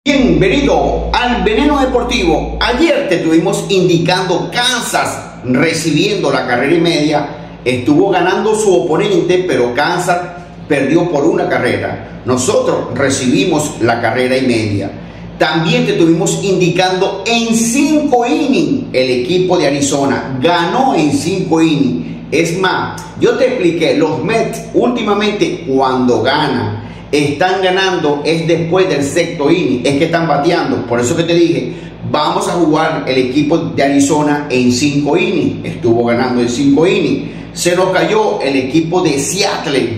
Bienvenido al Veneno Deportivo. Ayer te estuvimos indicando Kansas recibiendo la carrera y media. Estuvo ganando su oponente, pero Kansas perdió por una carrera. Nosotros recibimos la carrera y media. También te estuvimos indicando en 5 innings el equipo de Arizona. Ganó en 5 innings. Es más, yo te expliqué, los Mets últimamente cuando ganan, están ganando es después del sexto inning, es que están bateando. Por eso que te dije, vamos a jugar el equipo de Arizona en 5 innings. Estuvo ganando en 5 innings. Se nos cayó el equipo de Seattle.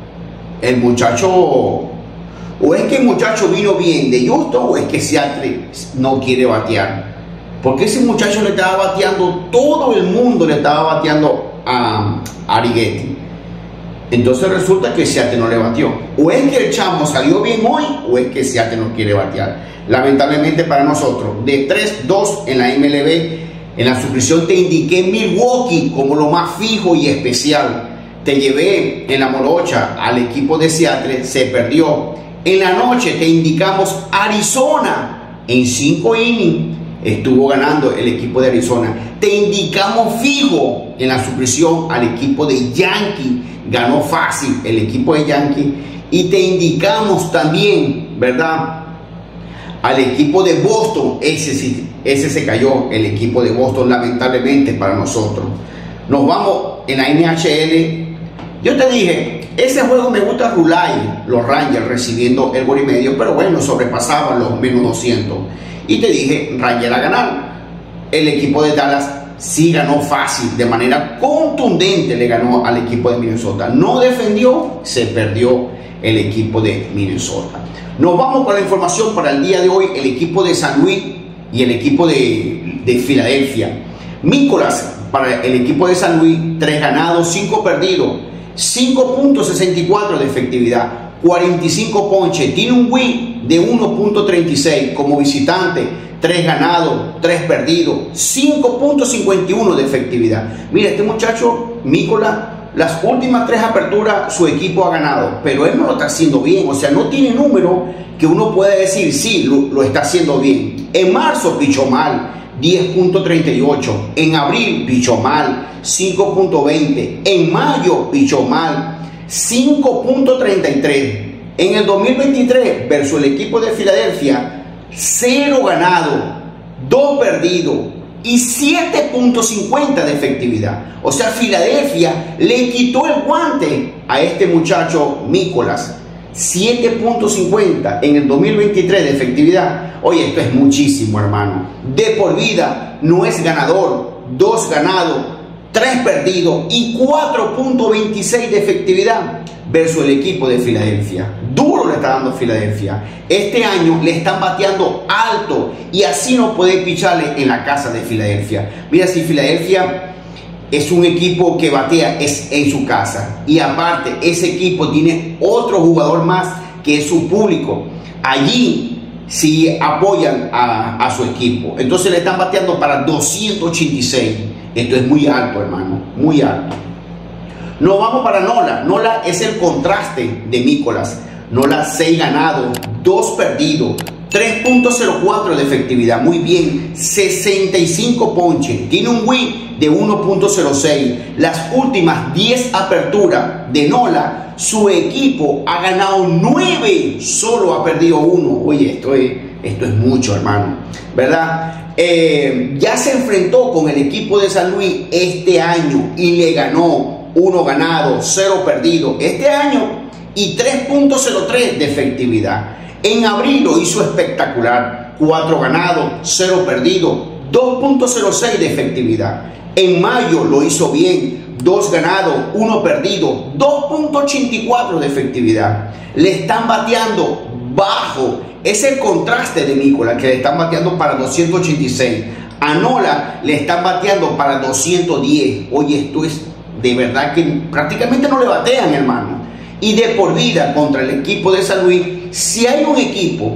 El muchacho, o es que el muchacho vino bien de Houston, o es que Seattle no quiere batear. Porque ese muchacho le estaba bateando, todo el mundo le estaba bateando a Arrighetti. Entonces resulta que Seattle no le batió. O es que el chamo salió bien hoy, o es que Seattle no quiere batear. Lamentablemente para nosotros, de 3-2 en la MLB, en la suscripción te indiqué Milwaukee como lo más fijo y especial. Te llevé en la morocha al equipo de Seattle, se perdió. En la noche te indicamos Arizona en 5 innings. Estuvo ganando el equipo de Arizona. Te indicamos fijo en la suscripción al equipo de Yankees. Ganó fácil el equipo de Yankees. Y te indicamos también, ¿verdad?, al equipo de Boston. Ese se cayó, el equipo de Boston, lamentablemente para nosotros. Nos vamos en la NHL. Yo te dije, ese juego me gusta Rulay, los Rangers recibiendo el gol y medio, pero bueno, sobrepasaban los menos 200. Y te dije, Rangers a ganar. El equipo de Dallas sí ganó fácil, de manera contundente le ganó al equipo de Minnesota. No defendió, se perdió el equipo de Minnesota. Nos vamos con la información para el día de hoy. El equipo de San Luis y el equipo de Filadelfia. Mícolas para el equipo de San Luis, 3 ganados, 5 perdidos, 5.64 de efectividad, 45 ponches, tiene un win de 1.36 como visitante, 3 ganados, 3 perdidos, 5.51 de efectividad. Mira, este muchacho, Mícolas, las últimas 3 aperturas su equipo ha ganado, pero él no lo está haciendo bien. O sea, no tiene número que uno pueda decir, sí, lo está haciendo bien. En marzo pichó mal, 10.38. En abril pichó mal, 5.20. En mayo pichó mal, 5.33. En el 2023, versus el equipo de Filadelfia, 0 ganado, 2 perdidos y 7.50 de efectividad. O sea, Filadelfia le quitó el guante a este muchacho Mícolas. 7.50 en el 2023 de efectividad. Oye, esto es muchísimo, hermano. De por vida no es ganador. 2 ganados, 3 perdidos y 4.26 de efectividad versus el equipo de Filadelfia. Duro le está dando Filadelfia. Este año le están bateando alto y así no puede picharle en la casa de Filadelfia. Mira, si Filadelfia es un equipo que batea es en su casa, y aparte ese equipo tiene otro jugador más que es su público. Allí sí apoyan a su equipo. Entonces le están bateando para 286. Esto es muy alto, hermano, muy alto. Nos vamos para Nola. Nola es el contraste de Mícolas. Nola, 6 ganados, 2 perdidos, 3.04 de efectividad. Muy bien, 65 ponches. Tiene un win de 1.06. Las últimas 10 aperturas de Nola, su equipo ha ganado 9, solo ha perdido 1. Oye, esto es mucho, hermano, ¿verdad? Ya se enfrentó con el equipo de San Luis este año y le ganó. 1 ganado, 0 perdido este año y 3.03 de efectividad. En abril lo hizo espectacular, 4 ganados, 0 perdido, 2.06 de efectividad. En mayo lo hizo bien, 2 ganados, 1 perdido, 2.84 de efectividad. Le están bateando bajo. Es el contraste de Mícolas, que le están bateando para 286. A Nola le están bateando para 210. Oye, esto es de verdad que prácticamente no le batean, hermano. Y de por vida contra el equipo de San Luis, si hay un equipo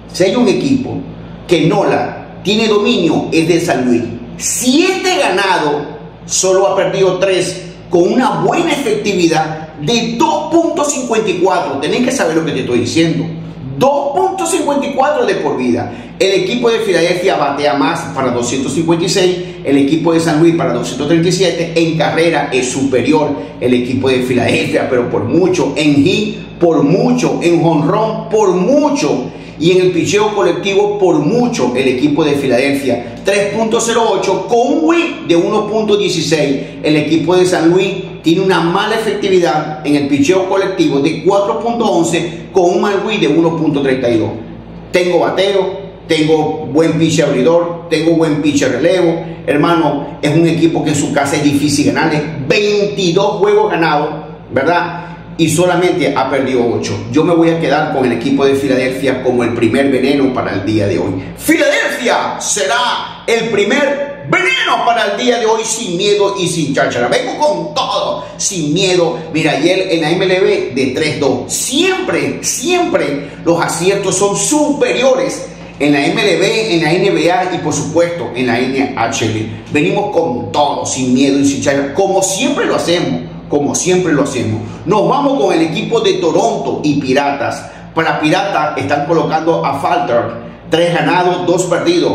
que Nola tiene dominio, es de San Luis. 7 ganados, solo ha perdido 3, con una buena efectividad de 2.54. Tenés que saber lo que te estoy diciendo. 2.54 de por vida. El equipo de Filadelfia batea más para 256, el equipo de San Luis para 237. En carrera es superior el equipo de Filadelfia, pero por mucho. En hit, por mucho. En jonrón, por mucho. Y en el picheo colectivo, por mucho, el equipo de Filadelfia. 3.08 con un whip de 1.16. El equipo de San Luis tiene una mala efectividad en el picheo colectivo de 4.11 con un mal whip de 1.32. Tengo bateo, tengo buen pitcher abridor, tengo buen pitcher relevo. Hermano, es un equipo que en su casa es difícil ganarle. 22 juegos ganados, ¿verdad? Y solamente ha perdido 8. Yo me voy a quedar con el equipo de Filadelfia como el primer veneno para el día de hoy. Filadelfia será el primer veneno para el día de hoy, sin miedo y sin cháchara. Vengo con todo, sin miedo. Mira, ayer en la MLB de 3-2. Siempre los aciertos son superiores en la MLB, en la NBA y por supuesto en la NHL. Venimos con todo, sin miedo y sin cháchara, como siempre lo hacemos. Nos vamos con el equipo de Toronto y Piratas. Para Piratas están colocando a Falter, 3 ganados, 2 perdidos,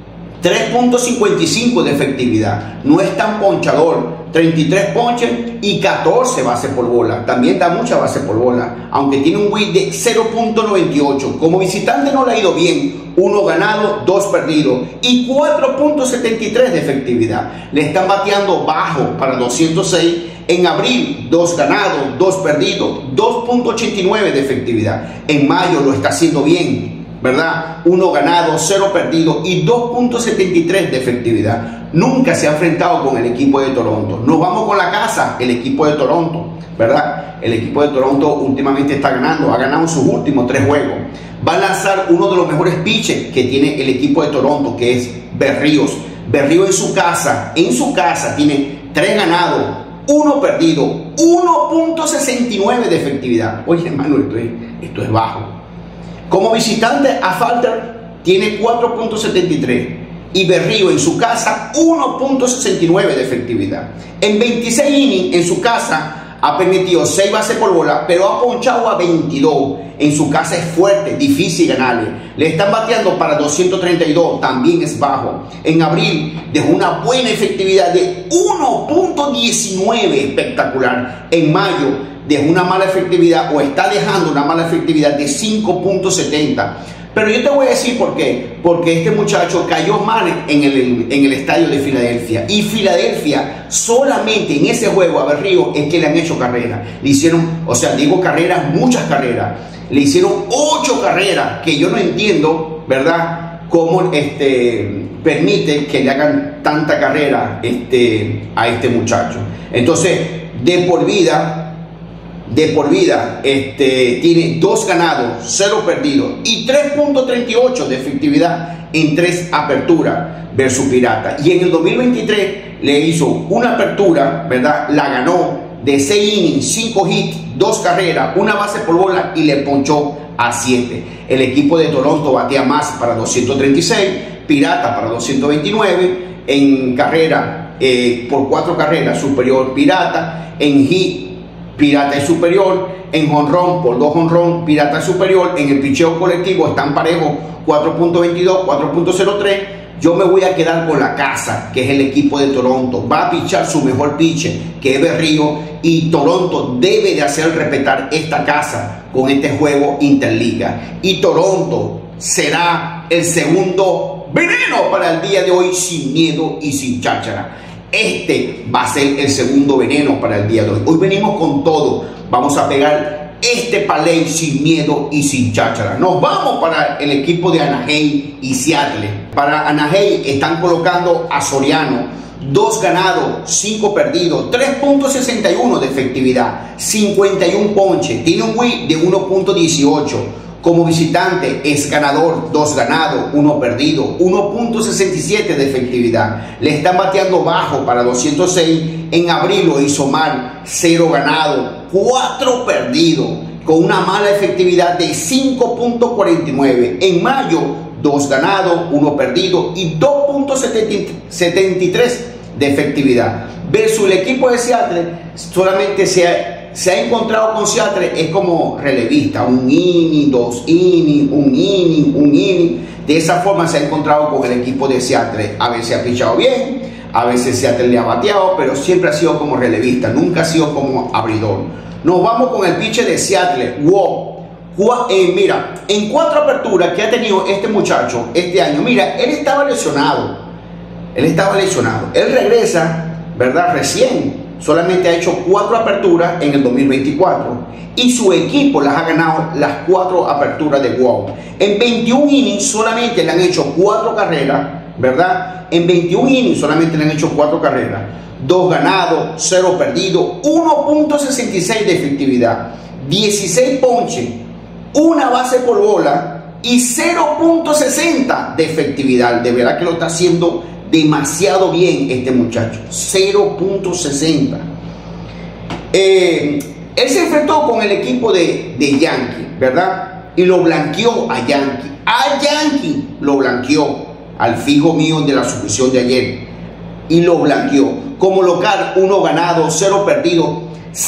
3.55 de efectividad. No es tan ponchador, 33 ponches y 14 bases por bola. También da mucha base por bola, aunque tiene un whip de 0.98. Como visitante no le ha ido bien, 1 ganado, 2 perdidos y 4.73 de efectividad. Le están bateando bajo para 206. En abril, 2 ganados, 2 perdidos, 2.89 de efectividad. En mayo lo está haciendo bien, ¿verdad? 1 ganado, 0 perdido y 2.73 de efectividad. Nunca se ha enfrentado con el equipo de Toronto. Nos vamos con la casa, el equipo de Toronto, ¿verdad? El equipo de Toronto últimamente está ganando, ha ganado sus últimos 3 juegos. Va a lanzar uno de los mejores pitchers que tiene el equipo de Toronto, que es Berríos. Berríos en su casa tiene 3 ganados, 1 perdido, 1.69 de efectividad. Oye, hermano, esto es bajo. Como visitante, a Falter tiene 4.73 y Berrío en su casa 1.69 de efectividad. En 26 innings en su casa ha permitido 6 bases por bola, pero ha ponchado a 22. En su casa es fuerte, difícil ganarle. Le están bateando para 232, también es bajo. En abril dejó una buena efectividad de 1.19, espectacular. En mayo dejó una mala efectividad, o está dejando una mala efectividad de 5.70. Pero yo te voy a decir por qué. Porque este muchacho cayó mal en el estadio de Filadelfia. Y Filadelfia, solamente en ese juego a Berrío es que le han hecho carrera. Le hicieron, digo carreras, muchas carreras. Le hicieron 8 carreras, que yo no entiendo, ¿verdad? Cómo permite que le hagan tanta carrera a este muchacho. Entonces, de por vida, tiene 2 ganados, 0 perdidos y 3.38 de efectividad en 3 aperturas versus Pirata. Y en el 2023 le hizo una apertura, ¿verdad? La ganó de 6 innings, 5 hits, 2 carreras, 1 base por bola y le ponchó a 7. El equipo de Toronto batea más para 236, Pirata para 229, en carrera por 4 carreras superior Pirata, en hit Pirata es superior, en jonrón por 2 jonrón Pirata es superior, en el picheo colectivo están parejos 4.22, 4.03. Yo me voy a quedar con la casa, que es el equipo de Toronto. Va a pichar su mejor pitcher, que es Berrío, y Toronto debe de hacer respetar esta casa con este juego interliga. Y Toronto será el segundo veneno para el día de hoy, sin miedo y sin cháchara. Este va a ser el segundo veneno para el día de hoy. Hoy venimos con todo. Vamos a pegar este parlay sin miedo y sin cháchara. Nos vamos para el equipo de Anaheim y Seattle. Para Anaheim están colocando a Soriano, 2 ganados, 5 perdidos, 3.61 de efectividad, 51 ponches, tiene un whip de 1.18. Como visitante es ganador, 2 ganados, 1 perdido, 1.67 de efectividad. Le están bateando bajo para 206. En abril lo hizo mal, 0 ganado, 4 perdidos, con una mala efectividad de 5.49. En mayo, 2 ganados, 1 perdido y 2.73 de efectividad. Versus el equipo de Seattle, solamente se se ha encontrado con Seattle es como relevista, un inning, 2 innings, un inning. De esa forma se ha encontrado con el equipo de Seattle. A veces ha pichado bien, a veces Seattle le ha bateado, pero siempre ha sido como relevista, nunca ha sido como abridor. Nos vamos con el pitcher de Seattle, Wow. Mira, en 4 aperturas que ha tenido este muchacho este año, mira, él estaba lesionado. Él regresa, ¿verdad? Recién. Solamente ha hecho 4 aperturas en el 2024. Y su equipo las ha ganado las 4 aperturas de Wow. En 21 innings solamente le han hecho 4 carreras, ¿verdad? En 21 innings solamente le han hecho 4 carreras. 2 ganados, 0 perdidos, 1.66 de efectividad, 16 ponches, 1 base por bola y 0.60 de efectividad. De verdad que lo está haciendo demasiado bien este muchacho. 0.60. Él se enfrentó con el equipo de Yankee, ¿verdad? Y lo blanqueó a Yankee. A Yankee lo blanqueó, al fijo mío de la suscripción de ayer. Y lo blanqueó. Como local, 1 ganado, 0 perdido.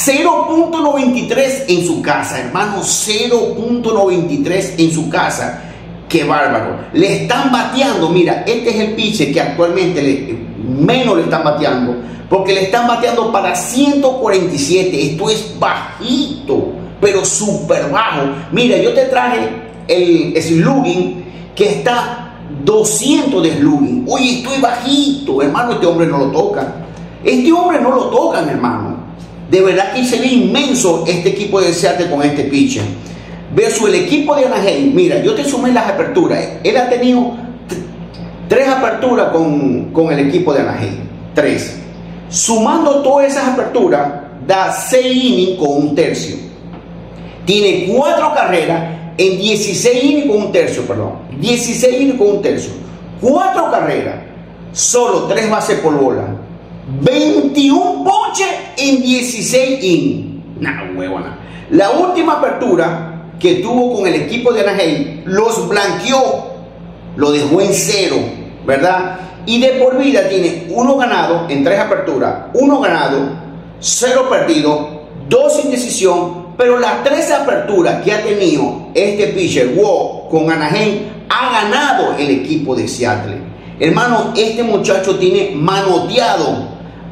0.93 en su casa, hermano. 0.93 en su casa. Qué bárbaro. Le están bateando. Mira, este es el pitcher que actualmente menos le están bateando, porque le están bateando para 147. Esto es bajito, pero súper bajo. Mira, yo te traje el slugging que está 200 de slugging. Oye, estoy bajito, hermano. Este hombre no lo tocan. Hermano. De verdad que se ve inmenso este equipo de Seattle con este pitcher. Versus el equipo de Anaheim. Mira, yo te sumé las aperturas. Él ha tenido 3 aperturas con el equipo de Anaheim. 3. Sumando todas esas aperturas, da 6 innings con 1/3. Tiene 4 carreras en 16 innings con 1/3, perdón. 16 innings con 1/3. 4 carreras. Solo 3 bases por bola. 21 ponches en 16 innings. Nah, huevona. La última apertura que tuvo con el equipo de Anaheim, los blanqueó, lo dejó en 0, ¿verdad? Y de por vida tiene 1 ganado en 3 aperturas, 1 ganado, 0 perdido, 2 sin decisión, pero las 3 aperturas que ha tenido este pitcher, Wow, con Anaheim, ha ganado el equipo de Seattle. Hermano, este muchacho tiene manoteado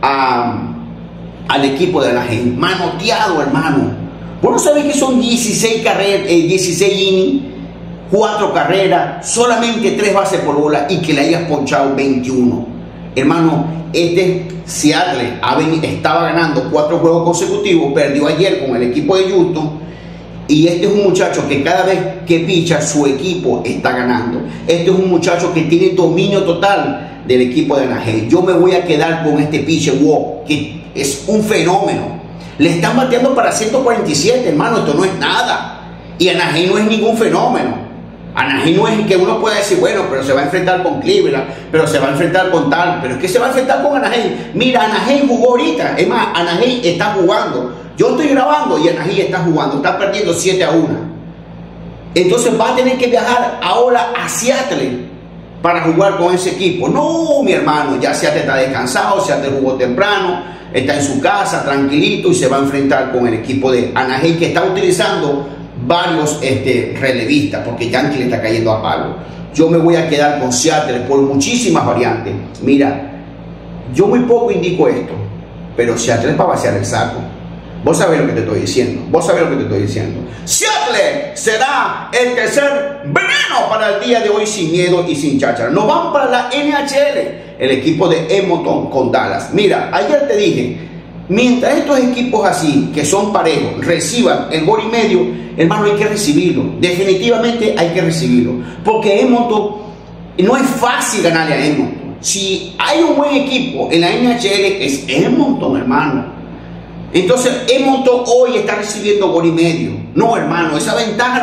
al equipo de Anaheim, manoteado, hermano. Vos no sabés que son 16 carreras, 16 innings, 4 carreras, solamente 3 bases por bola y que le hayas ponchado 21. Hermano, este Seattle estaba ganando 4 juegos consecutivos, perdió ayer con el equipo de Houston. Y este es un muchacho que cada vez que picha su equipo está ganando. Este es un muchacho que tiene dominio total del equipo de Anaheim. Yo me voy a quedar con este pitcher Wow, que es un fenómeno. Le están bateando para 147, hermano. Esto no es nada. Y Anaheim no es ningún fenómeno. Anaheim no es que uno pueda decir, bueno, pero se va a enfrentar con Cleveland, pero se va a enfrentar con tal. Pero es que se va a enfrentar con Anaheim. Mira, Anaheim jugó ahorita. Es más, Anaheim está jugando. Yo estoy grabando y Anaheim está jugando. Está perdiendo 7-1. Entonces va a tener que viajar ahora a Seattle para jugar con ese equipo. No, mi hermano, ya Seattle está descansado. Seattle jugó temprano. Está en su casa, tranquilito, y se va a enfrentar con el equipo de Anaheim, que está utilizando varios relevistas, porque Yankee le está cayendo a palo. Yo me voy a quedar con Seattle por muchísimas variantes. Mira, yo muy poco indico esto, pero Seattle es para vaciar el saco. Vos sabés lo que te estoy diciendo. Seattle será el tercer veneno para el día de hoy, sin miedo y sin cháchara. Nos vamos para la NHL, el equipo de Edmonton con Dallas. Mira, ayer te dije, mientras estos equipos así, que son parejos, reciban el gol y medio, hermano, hay que recibirlo. Definitivamente hay que recibirlo. Porque Edmonton, no es fácil ganarle a Edmonton. Si hay un buen equipo en la NHL, es Edmonton, hermano. Entonces Edmonton hoy está recibiendo gol y medio. No, hermano, esa ventaja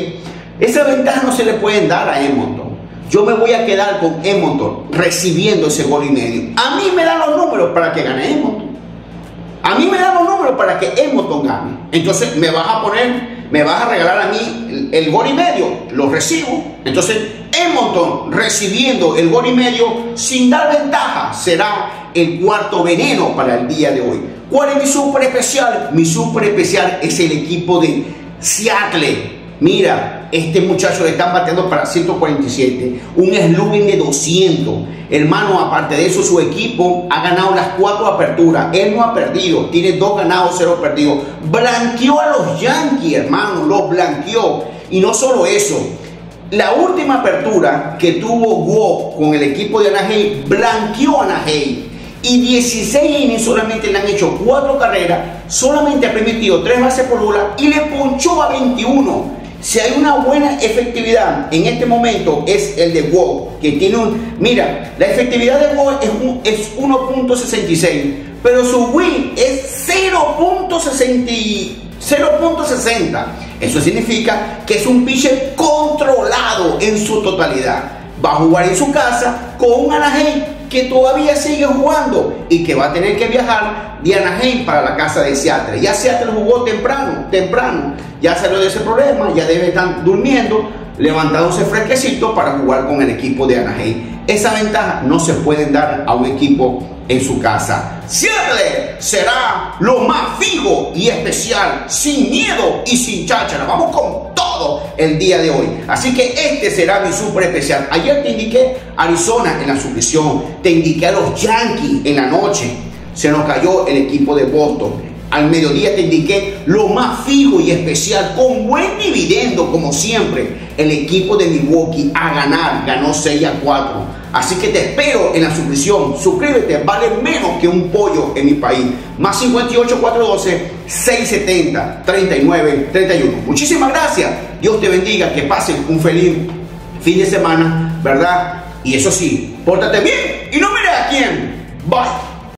no se le pueden dar a Edmonton. Yo me voy a quedar con Edmonton recibiendo ese gol y medio. A mí me dan los números para que gane Edmonton. A mí me dan los números para que Edmonton gane. Entonces me vas a regalar a mí el gol y medio. Lo recibo. Entonces Edmonton recibiendo el gol y medio sin dar ventaja será el cuarto veneno para el día de hoy. ¿Cuál es mi super especial? Mi super especial es el equipo de Seattle. Mira, este muchacho le están bateando para 147, un slugging de 200. Hermano, aparte de eso, su equipo ha ganado las 4 aperturas. Él no ha perdido, tiene 2 ganados, 0 perdidos. Blanqueó a los Yankees, hermano, los blanqueó. Y no solo eso, la última apertura que tuvo Woo con el equipo de Anaheim, blanqueó a Anaheim. Y 16 innings solamente le han hecho 4 carreras, solamente ha permitido 3 bases por bola y le ponchó a 21. Si hay una buena efectividad en este momento es el de Woo, que tiene mira, la efectividad de Woo es 1.66, pero su win es 0.60. Eso significa que es un pitcher controlado en su totalidad. Va a jugar en su casa con un Anaheim que todavía sigue jugando y que va a tener que viajar de Anaheim para la casa de Seattle. Ya Seattle jugó temprano, ya salió de ese problema, ya debe estar durmiendo, levantándose fresquecito para jugar con el equipo de Anaheim. Esa ventaja no se puede dar a un equipo en su casa. Seattle será lo más fijo y especial, sin miedo y sin cháchara. Vamos con todo el día de hoy. Así que este será mi super especial. Ayer te indiqué Arizona en la suscripción, te indiqué a los Yankees en la noche. Se nos cayó el equipo de Boston. Al mediodía te indiqué lo más fijo y especial, con buen dividendo como siempre, el equipo de Milwaukee a ganar, ganó 6-4. Así que te espero en la suscripción. Suscríbete, vale menos que un pollo en mi país. Más 58 412 670 39 31. Muchísimas gracias. Dios te bendiga, que pasen un feliz fin de semana, ¿verdad? Y eso sí, pórtate bien y no mires a quién. Bye.